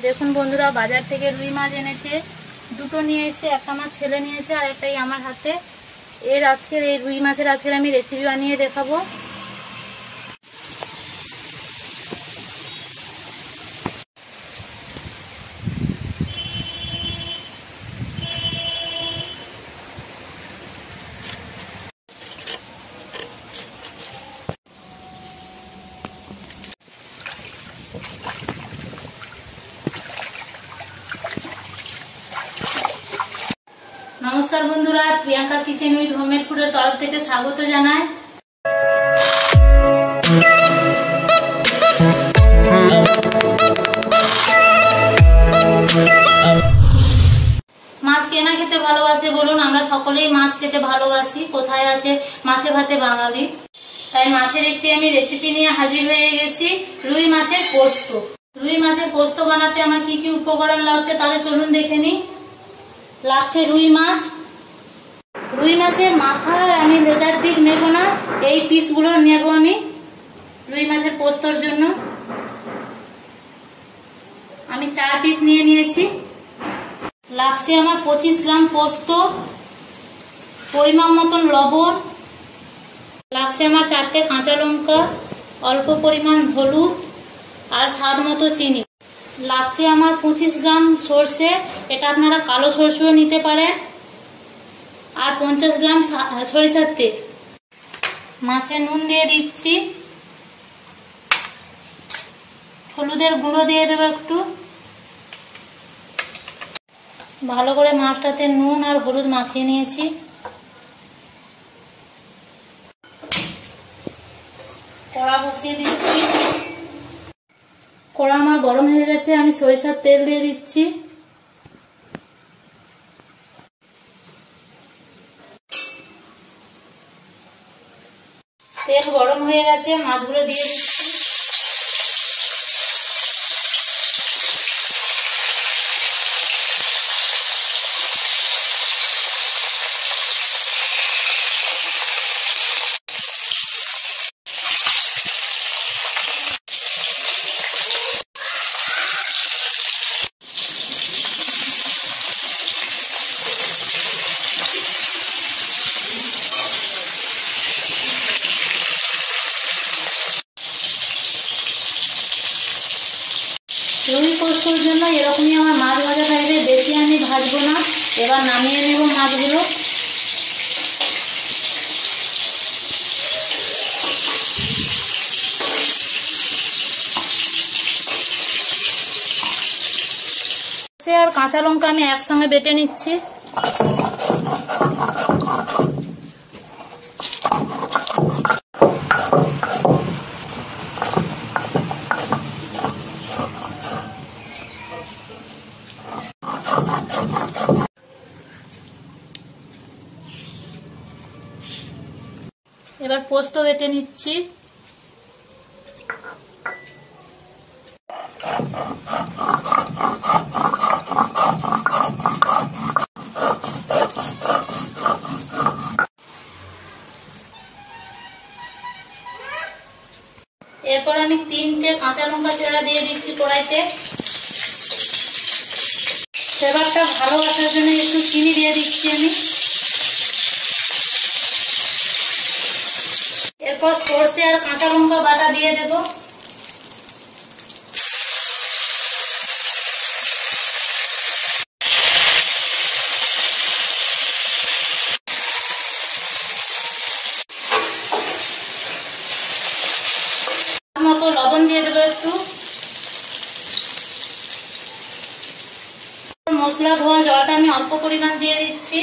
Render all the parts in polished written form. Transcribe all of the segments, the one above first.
দেখুন বন্ধুরা, বাজার থেকে রুই মাছ এনেছে, দুটো নিয়ে এসেছে। একটা আমার ছেলে নিয়েছে আর একটাই আমার হাতে। আজকের এই রুই মাছের আমি রেসিপি বানিয়ে দেখাবো। নমস্কার বন্ধুরা, প্রিয়াঙ্কা কিচেন উইথ হোমমেড ফুডের তরফ থেকে স্বাগত জানাই। মাছ কেনা খেতে ভালোবাসে বলুন? আমরা সকলেই মাছ খেতে ভালোবাসি। কোথায় আছে মাছে ভাতে বাঙালি? তাই মাছের একটি আমি রেসিপি নিয়ে হাজির হয়ে গেছি, রুই মাছের পোস্ত। রুই মাছের পোস্ত বানাতে আমার কি কি উপকরণ লাগছে তাহলে চলুন দেখে নিই। লাগছে রুই মাছ। রুই মাছের মাথার আমি লেজার দিক নেব না, এই পিসগুলো নেব আমি রুই মাছের পোস্তর জন্য। আমি 4 পিস নিয়ে নিয়েছি। লাগছে আমার 25 গ্রাম পোস্ত, পরিমাণ মতন লবণ, লাগছে আমার 4টে কাঁচা লঙ্কা, অল্প পরিমাণ হলুদ আর স্বাদ মতো চিনি। লাগছে আমার 25 গ্রাম সর্ষে, এটা আপনারা কালো সর্ষেও নিতে পারেন, আর 50 গ্রাম সরিষার তেল। মাছে নুন দিয়ে দিচ্ছি, হলুদের গুঁড়ো দিয়ে দেবো একটু। ভালো করে মাছটাতে নুন আর হলুদ মাখিয়ে নিয়েছি। কড়া বসিয়ে দিচ্ছি। কড়া আমার গরম হয়ে গেছে, আমি সরিষার তেল দিয়ে দিচ্ছি। তেল গরম হয়ে গেছে, মাছগুলো দিয়ে দিচ্ছি। রুই পোস্তর জন্য এরকমই আমার মাছ ভাজা থাকবে, বেশি আমি ভাজবো না। এবার নামিয়ে নেব মাছগুলো। আর কাঁচা লঙ্কা আমি একসঙ্গে বেটে নিচ্ছি। এবার পোস্ত বেটে নিচ্ছি। এরপর আমি 3টে কাঁচা লঙ্কা চেরা দিয়ে দিচ্ছি কড়াইতে। ফ্লেভারটা ভালো আসার জন্য একটু চিনি দিয়ে দিচ্ছি আমি। এরপর সরষে আর কাঁচা লঙ্কা বাটা দিয়ে দেব। মতো লবণ দিয়ে দেবো একটু। মশলা ধোয়া জলটা আমি অল্প পরিমাণ দিয়ে দিচ্ছি।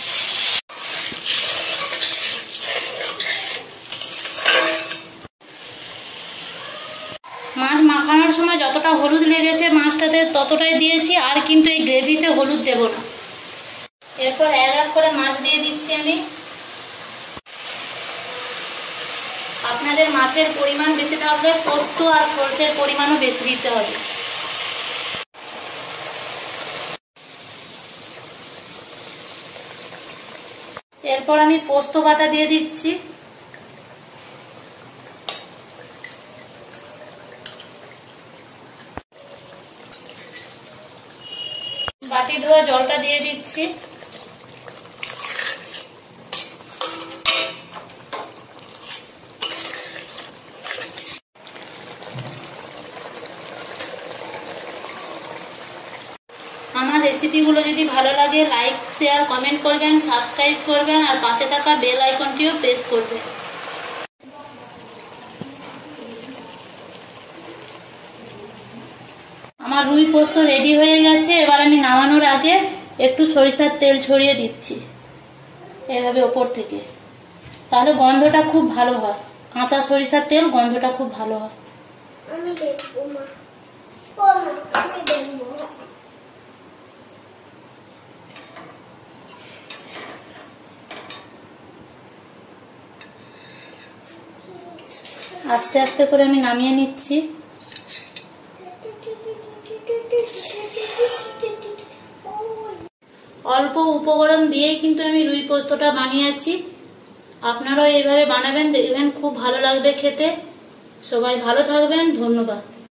মাছ মাখানোর সময় যতটা হলুদ লেগেছে মাছটাতে ততটাই দিয়েছি, আর কিন্তু এই গ্রেভিতে হলুদ দেব না। এরপর এক এক করে মাছ দিয়ে দিচ্ছি আমি। আপনাদের মাছের পরিমাণ বেশি থাকলে পোস্ত আর সরষের পরিমাণও বেশি দিতে হবে। এরপর আমি পোস্ত বাটা দিয়ে দিচ্ছি। বাটি ধোয়া জলটা দিয়ে দিচ্ছি। আমার রেসিপিগুলো যদি ভালো লাগে লাইক শেয়ার কমেন্ট করবেন, সাবস্ক্রাইব করবেন আর পাশে থাকা বেল আইকনটিও প্রেস করবেন। আমার রুই পোস্ত রেডি হয়ে গেছে। এবার আমি নামানোর আগে একটু সরিষার তেল ছড়িয়ে দিচ্ছি এভাবে ওপর থেকে, তাহলে গন্ধটা খুব ভালো হয়। কাঁচা সরিষার তেল গন্ধটা খুব ভালো হয়। আস্তে আস্তে করে আমি নামিয়ে নিচ্ছি। অল্প উপকরণ দিয়েই কিন্তু আমি রুই পোস্তটা বানিয়েছি। আপনারাও এইভাবে বানাবেন, দেখবেন খুব ভালো লাগবে খেতে। সবাই ভালো থাকবেন, ধন্যবাদ।